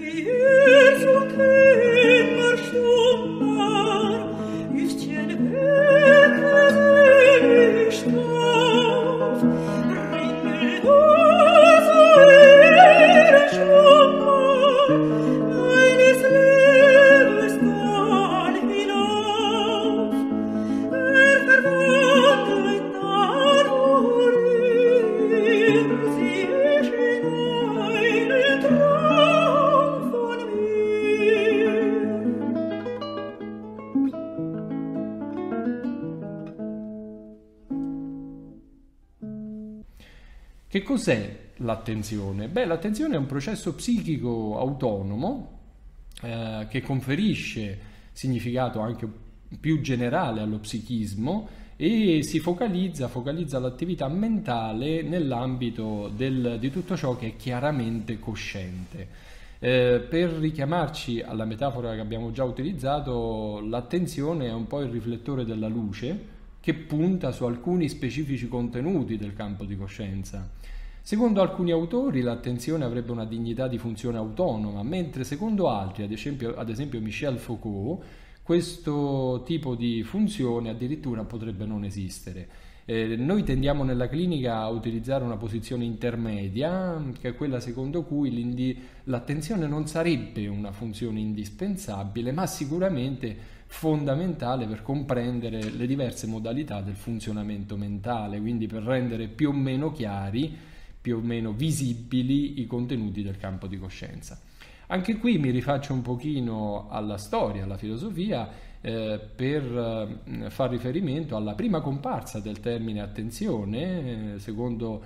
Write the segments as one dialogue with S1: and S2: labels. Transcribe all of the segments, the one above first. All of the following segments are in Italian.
S1: Che cos'è l'attenzione? Beh, l'attenzione è un processo psichico autonomo che conferisce significato anche più generale allo psichismo e si focalizza l'attività mentale nell'ambito di tutto ciò che è chiaramente cosciente. Per richiamarci alla metafora che abbiamo già utilizzato, l'attenzione è un po' il riflettore della luce che punta su alcuni specifici contenuti del campo di coscienza. Secondo alcuni autori l'attenzione avrebbe una dignità di funzione autonoma, mentre secondo altri, ad esempio Michel Foucault, questo tipo di funzione addirittura potrebbe non esistere. Noi tendiamo nella clinica a utilizzare una posizione intermedia, che è quella secondo cui l'attenzione non sarebbe una funzione indispensabile, ma sicuramente fondamentale per comprendere le diverse modalità del funzionamento mentale, quindi per rendere più o meno chiari, più o meno visibili i contenuti del campo di coscienza. Anche qui mi rifaccio un pochino alla storia, alla filosofia, per far riferimento alla prima comparsa del termine attenzione, secondo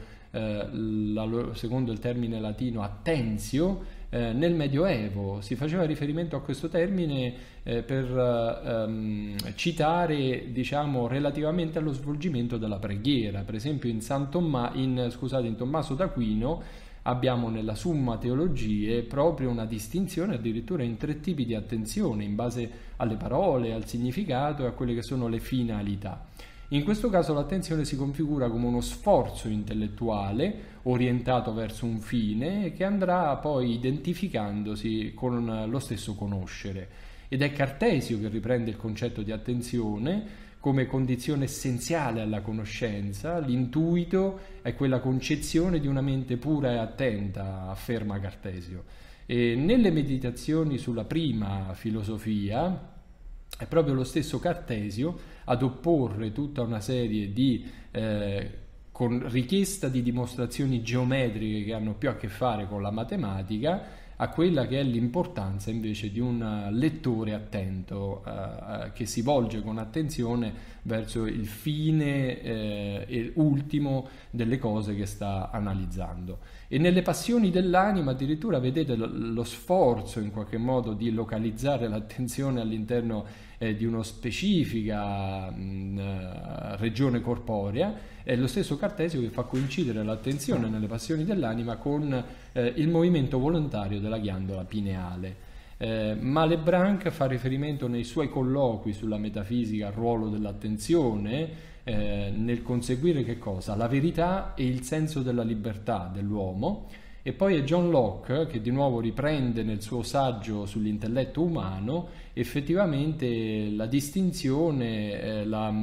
S1: il termine latino attentio, nel Medioevo. Si faceva riferimento a questo termine per citare, diciamo, relativamente allo svolgimento della preghiera. Per esempio in Tommaso d'Aquino abbiamo nella Summa Theologiae proprio una distinzione addirittura in 3 tipi di attenzione in base alle parole, al significato e a quelle che sono le finalità. In questo caso l'attenzione si configura come uno sforzo intellettuale orientato verso un fine che andrà poi identificandosi con lo stesso conoscere. Ed è Cartesio che riprende il concetto di attenzione come condizione essenziale alla conoscenza. L'intuito è quella concezione di una mente pura e attenta, afferma Cartesio. E nelle meditazioni sulla prima filosofia è proprio lo stesso Cartesio ad opporre tutta una serie di con richiesta di dimostrazioni geometriche che hanno più a che fare con la matematica a quella che è l'importanza invece di un lettore attento che si volge con attenzione verso il fine ultimo delle cose che sta analizzando. E nelle passioni dell'anima addirittura vedete lo sforzo in qualche modo di localizzare l'attenzione all'interno di una specifica regione corporea. È lo stesso Cartesio che fa coincidere l'attenzione nelle passioni dell'anima con il movimento volontario della ghiandola pineale. Malebranche fa riferimento nei suoi colloqui sulla metafisica al ruolo dell'attenzione nel conseguire che cosa? La verità e il senso della libertà dell'uomo. E poi è John Locke che di nuovo riprende nel suo saggio sull'intelletto umano effettivamente la distinzione,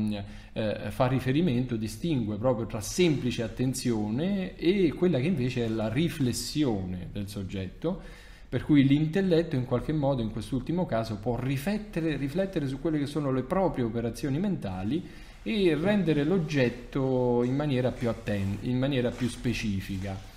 S1: fa riferimento, distingue proprio tra semplice attenzione e quella che invece è la riflessione del soggetto, per cui l'intelletto in qualche modo in quest'ultimo caso può riflettere su quelle che sono le proprie operazioni mentali e rendere l'oggetto in maniera più specifica.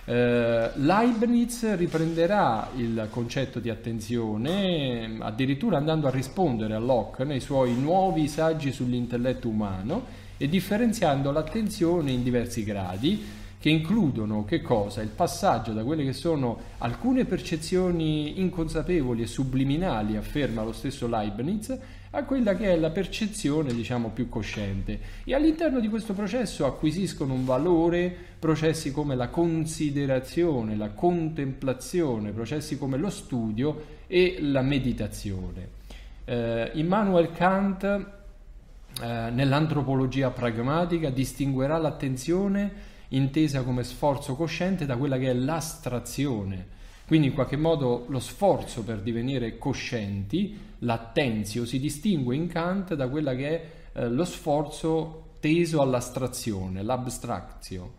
S1: Leibniz riprenderà il concetto di attenzione addirittura andando a rispondere a Locke nei suoi nuovi saggi sull'intelletto umano e differenziando l'attenzione in diversi gradi che includono che cosa? Il passaggio da quelle che sono alcune percezioni inconsapevoli e subliminali, afferma lo stesso Leibniz, a quella che è la percezione, diciamo, più cosciente. E all'interno di questo processo acquisiscono un valore processi come la considerazione, la contemplazione, processi come lo studio e la meditazione. Immanuel Kant, nell'antropologia pragmatica, distinguerà l'attenzione intesa come sforzo cosciente da quella che è l'astrazione. Quindi in qualche modo lo sforzo per divenire coscienti, l'attenzio, si distingue in Kant da quella che è lo sforzo teso all'astrazione, l'abstractio.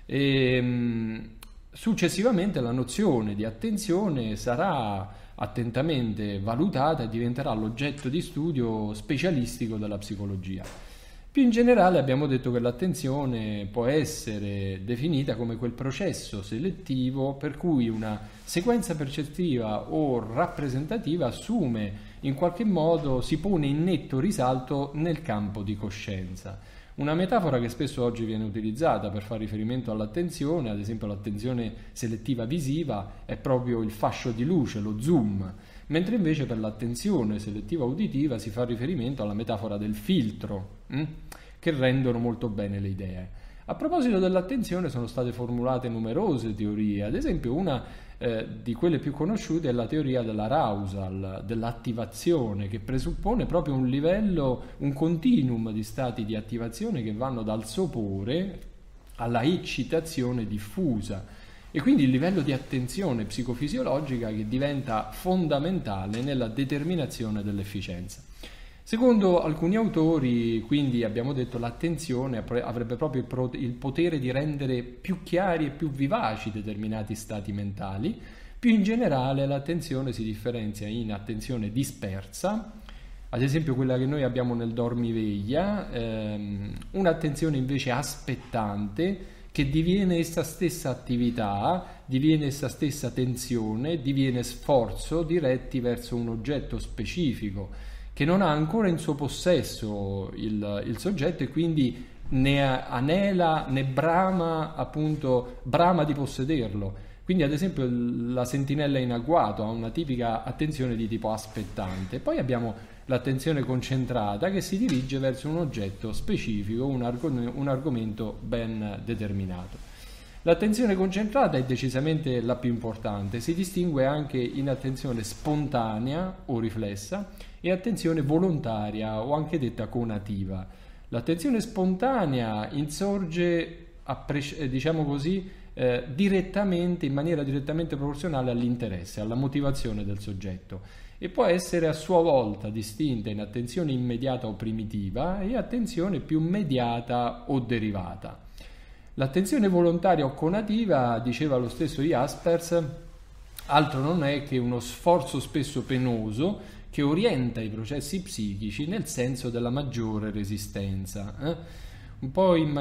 S1: Successivamente la nozione di attenzione sarà attentamente valutata e diventerà l'oggetto di studio specialistico della psicologia. Più in generale abbiamo detto che l'attenzione può essere definita come quel processo selettivo per cui una sequenza percettiva o rappresentativa assume in qualche modo, si pone in netto risalto nel campo di coscienza. Una metafora che spesso oggi viene utilizzata per fare riferimento all'attenzione, ad esempio l'attenzione selettiva visiva, è proprio il fascio di luce, lo zoom, mentre invece per l'attenzione selettiva uditiva si fa riferimento alla metafora del filtro, che rendono molto bene le idee. A proposito dell'attenzione sono state formulate numerose teorie, ad esempio una di quelle più conosciute è la teoria dell'arousal, dell'attivazione, che presuppone proprio un livello, un continuum di stati di attivazione che vanno dal sopore alla eccitazione diffusa, e quindi il livello di attenzione psicofisiologica che diventa fondamentale nella determinazione dell'efficienza. Secondo alcuni autori, quindi, abbiamo detto, l'attenzione avrebbe proprio il potere di rendere più chiari e più vivaci determinati stati mentali. Più in generale l'attenzione si differenzia in attenzione dispersa, ad esempio quella che noi abbiamo nel dormiveglia, un'attenzione invece aspettante, che diviene essa stessa attività, diviene essa stessa tensione, diviene sforzo diretti verso un oggetto specifico che non ha ancora in suo possesso il soggetto, e quindi ne anela, ne brama, appunto, brama di possederlo. Quindi ad esempio la sentinella in agguato ha una tipica attenzione di tipo aspettante. Poi abbiamo l'attenzione concentrata che si dirige verso un oggetto specifico, un argomento ben determinato. L'attenzione concentrata è decisamente la più importante, si distingue anche in attenzione spontanea o riflessa e attenzione volontaria o anche detta conativa. L'attenzione spontanea insorge, diciamo così, direttamente, in maniera direttamente proporzionale all'interesse, alla motivazione del soggetto, e può essere a sua volta distinta in attenzione immediata o primitiva e attenzione più mediata o derivata. L'attenzione volontaria o conativa, diceva lo stesso Jaspers, altro non è che uno sforzo spesso penoso che orienta i processi psichici nel senso della maggiore resistenza, un po' in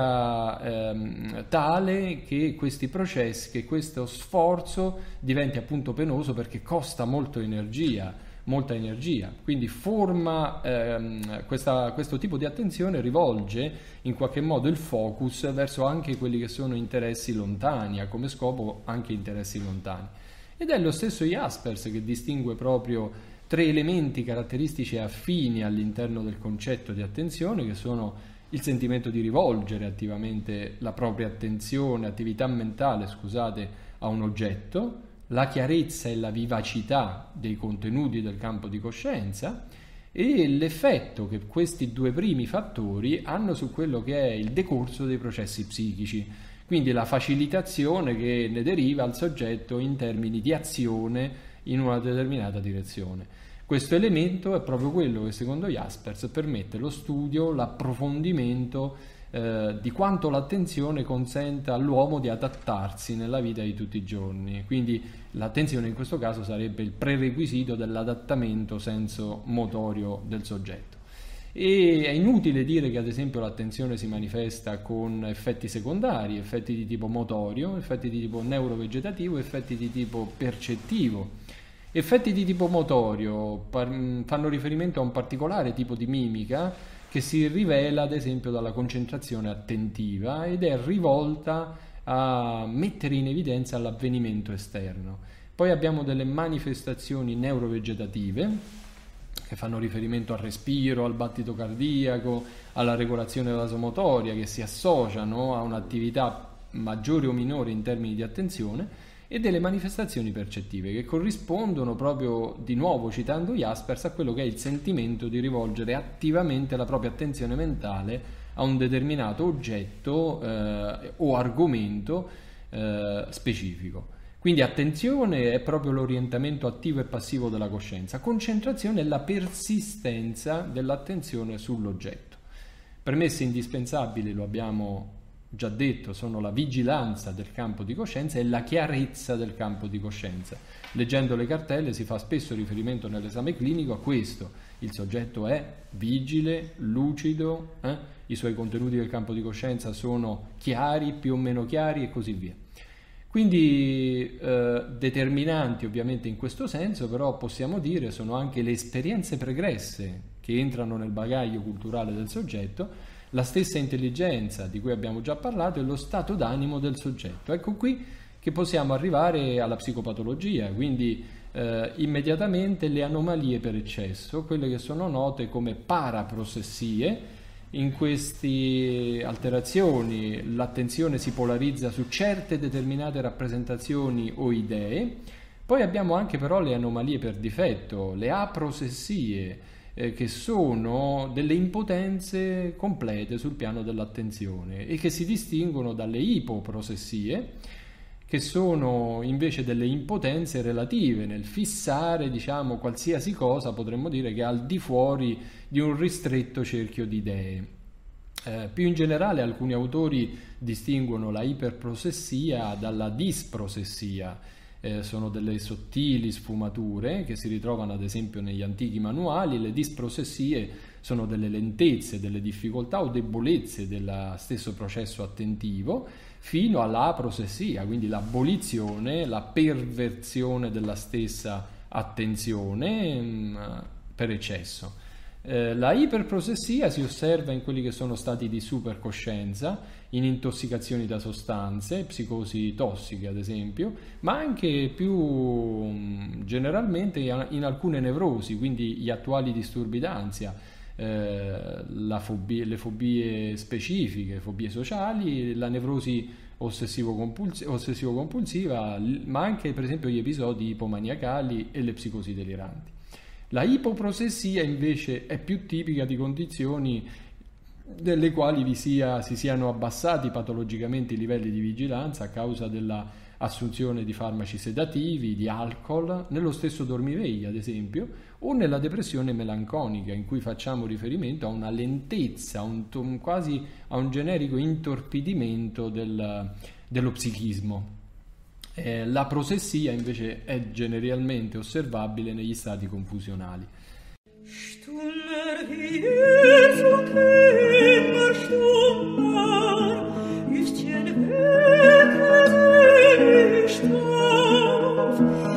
S1: maniera tale che questi processi, che questo sforzo diventi appunto penoso perché costa molta energia, quindi forma questo tipo di attenzione rivolge in qualche modo il focus verso anche quelli che sono interessi lontani, ha come scopo anche interessi lontani. Ed è lo stesso Jaspers che distingue proprio tre elementi caratteristici e affini all'interno del concetto di attenzione, che sono il sentimento di rivolgere attivamente la propria attività mentale, a un oggetto, la chiarezza e la vivacità dei contenuti del campo di coscienza e l'effetto che questi due primi fattori hanno su quello che è il decorso dei processi psichici, quindi la facilitazione che ne deriva al soggetto in termini di azione in una determinata direzione. Questo elemento è proprio quello che secondo Jaspers permette lo studio, l'approfondimento di quanto l'attenzione consenta all'uomo di adattarsi nella vita di tutti i giorni. Quindi l'attenzione in questo caso sarebbe il prerequisito dell'adattamento senso-motorio del soggetto. E è inutile dire che ad esempio l'attenzione si manifesta con effetti secondari, effetti di tipo motorio, effetti di tipo neurovegetativo, effetti di tipo percettivo. Effetti di tipo motorio fanno riferimento a un particolare tipo di mimica che si rivela ad esempio dalla concentrazione attentiva ed è rivolta a mettere in evidenza l'avvenimento esterno. Poi abbiamo delle manifestazioni neurovegetative che fanno riferimento al respiro, al battito cardiaco, alla regolazione vasomotoria, che si associano a un'attività maggiore o minore in termini di attenzione, e delle manifestazioni percettive che corrispondono proprio, di nuovo citando Jaspers, a quello che è il sentimento di rivolgere attivamente la propria attenzione mentale a un determinato oggetto o argomento specifico. Quindi attenzione è proprio l'orientamento attivo e passivo della coscienza, concentrazione è la persistenza dell'attenzione sull'oggetto. Premesse indispensabili, lo abbiamo già detto, sono la vigilanza del campo di coscienza e la chiarezza del campo di coscienza. Leggendo le cartelle si fa spesso riferimento nell'esame clinico a questo: il soggetto è vigile, lucido, i suoi contenuti del campo di coscienza sono chiari, più o meno chiari e così via. Quindi determinanti ovviamente in questo senso, però possiamo dire sono anche le esperienze pregresse che entrano nel bagaglio culturale del soggetto, la stessa intelligenza di cui abbiamo già parlato e lo stato d'animo del soggetto. Ecco qui che possiamo arrivare alla psicopatologia, quindi immediatamente le anomalie per eccesso, quelle che sono note come paraprosessie. In queste alterazioni l'attenzione si polarizza su certe determinate rappresentazioni o idee. Poi abbiamo anche però le anomalie per difetto, le aprosessie, che sono delle impotenze complete sul piano dell'attenzione e che si distinguono dalle ipoprosessie, che sono invece delle impotenze relative nel fissare, diciamo, qualsiasi cosa, potremmo dire che è al di fuori di un ristretto cerchio di idee. Più in generale alcuni autori distinguono la iperprosessia dalla disprosessia. Sono delle sottili sfumature che si ritrovano ad esempio negli antichi manuali. Le disprosessie sono delle lentezze, delle difficoltà o debolezze del stesso processo attentivo, fino all'aprosessia, quindi l'abolizione, la perversione della stessa attenzione per eccesso. La iperprosessia si osserva in quelli che sono stati di supercoscienza, in intossicazioni da sostanze, psicosi tossiche ad esempio, ma anche più generalmente in alcune nevrosi, quindi gli attuali disturbi d'ansia, le fobie specifiche, fobie sociali, la nevrosi ossessivo-compulsiva, ma anche per esempio gli episodi ipomaniacali e le psicosi deliranti. La ipoprosessia invece è più tipica di condizioni nelle quali si siano abbassati patologicamente i livelli di vigilanza a causa della assunzione di farmaci sedativi, di alcol, nello stesso dormiveglia ad esempio, o nella depressione melanconica, in cui facciamo riferimento a una lentezza, quasi a un generico intorpidimento dello psichismo. La prosessia invece è generalmente osservabile negli stati confusionali.
S2: Stummer wie so Kinder stummer, ist jen Weg,